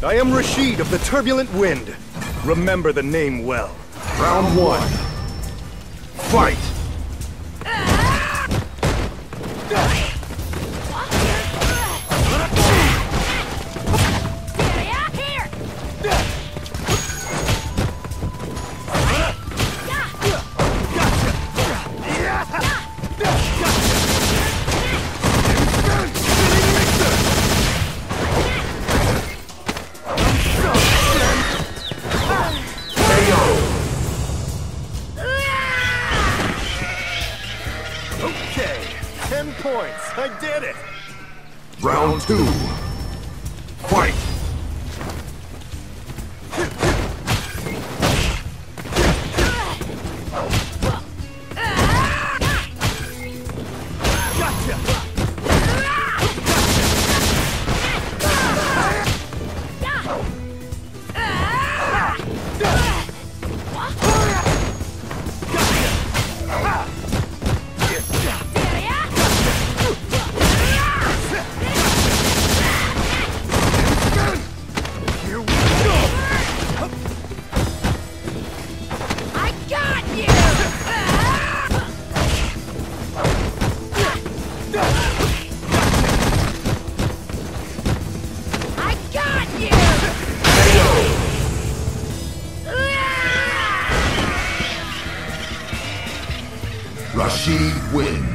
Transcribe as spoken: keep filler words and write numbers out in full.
I am Rashid of the Turbulent Wind. Remember the name well. Round one. Fight! Okay, ten points. I did it. Round two. Fight! Rashid wins.